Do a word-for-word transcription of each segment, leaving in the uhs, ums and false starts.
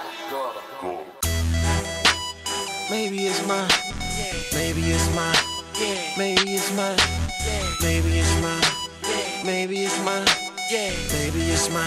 Maybe it's mine. Maybe it's mine. Maybe it's mine. Maybe it's mine. Maybe it's mine. Maybe it's mine.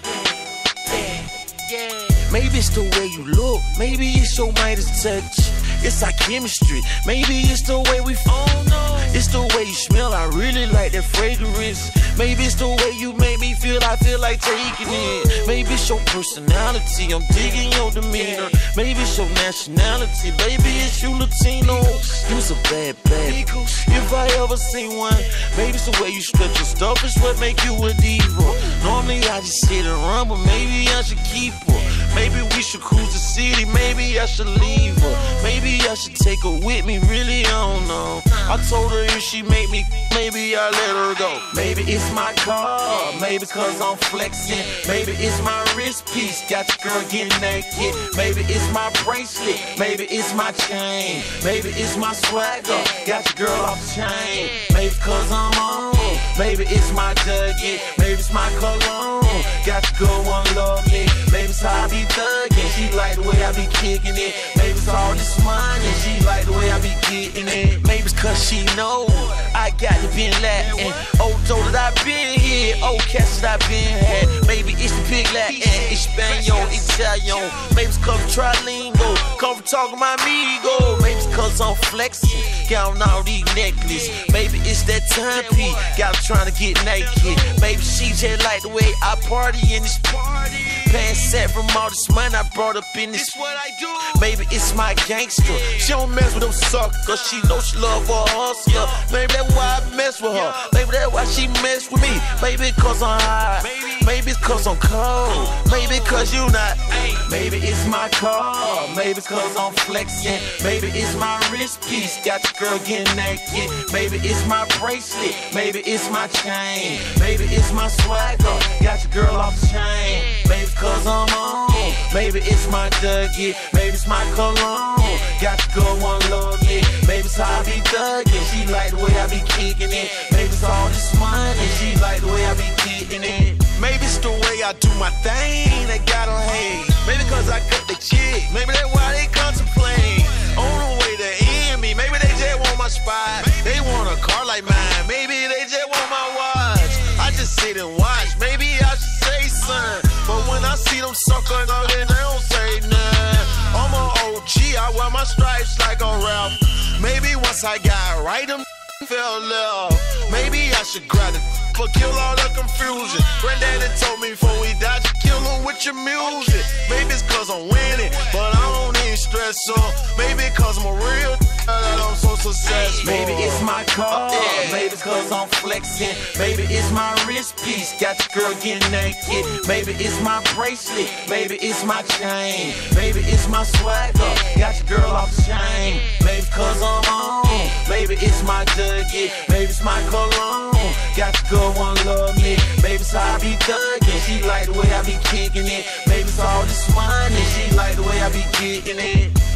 Maybe it's the way you look. Maybe it's your Midas touch. It's our chemistry. Maybe it's the way we fall. It's the way you smell. I really like that fragrance. Maybe it's the way you make me feel. I feel like taking it. Maybe it's your personality. I'm digging your demeanor. Maybe it's your nationality. Baby, it's you Latino. You's a bad, bad. If I ever see one. Maybe it's the way you stretch your stuff. It's what make you a diva. Normally I just sit and run, but maybe I should keep her. Maybe we should cruise the city. Maybe I should leave her. Maybe I should take her with me. Really, I don't know. I told her if she make me, maybe I let her go. Maybe it's my car. Maybe cause I'm flexing. Maybe it's my wrist piece. Got your girl getting naked. Maybe it's my bracelet. Maybe it's my chain. Maybe it's my swagger. Got your girl off the chain. Maybe cause I'm on. Maybe it's my Dougie. Maybe it's my cologne. Got your girl wanna love me. Maybe it's how I be thugging. She like the way I be kicking it. Maybe it's all this money. She like the way I be getting it. Maybe it's cause she know I got to be Latin. Old dough that I been here. Old cats that I been had. Maybe it's the big Latin. Espanol, Italian. Maybe it's cause I'm trilingual. Come from talking my amigo. Maybe it's cause I'm flexing. Got on all these necklaces. Maybe it's that timepiece. Got her trying to get naked. Maybe she just like the way I party in this party. Pants set from all this money I brought up in this. What I do. Maybe it's my gangster. She don't mess with them suckers. She know she love her hustler. Maybe that's why I mess with her. Maybe that's why she mess with me. Maybe cause I'm hot. Maybe it's cause I'm cold. Maybe cause you not. Maybe it's my car. Maybe it's cause I'm flexing. Maybe it's my wrist piece. Got your girl getting naked. Maybe it's my bracelet. Maybe it's my chain. Maybe it's my swagger. Got your girl off the chain. Maybe cause I'm on. Maybe it's my Dougie. Maybe it's my cologne. Got your girl wanna love me. Maybe it's how I be thugging. She like the way I be kicking it. Maybe it's all this money. She like the way I be getting it. Maybe it's the way I do my thing that got her hate. Maybe cause I cut the chick. Maybe that's why they contemplate on the way to end me. Maybe they just want my spot. They want a car like mine. Maybe they just want my watch. I just sit and watch. Maybe I should say something. But when I see them suckers, they don't say nothing. I'm an O G. I wear my stripes like a rap. Maybe once I got right, them fell left. Maybe I should grab it for kill all the confusion. Granddaddy told me before we die, you kill them with your music. Maybe it's cause I'm winning, but I don't need stress on. Maybe cause I'm a real that I'm so successful. Maybe it's my car. Maybe it's cause I'm flexing. Maybe it's my wrist piece. Got your girl getting naked. Maybe it's my bracelet. Maybe it's my chain. Maybe it's my swagger. Got your girl off the chain. Maybe cause I'm on. Maybe it's my Dougie. Maybe it's my cologne. Got your girl wanna love me. Maybe it's how I be thugging. She like the way I be kicking it. Maybe it's all this money. She like the way I be getting it.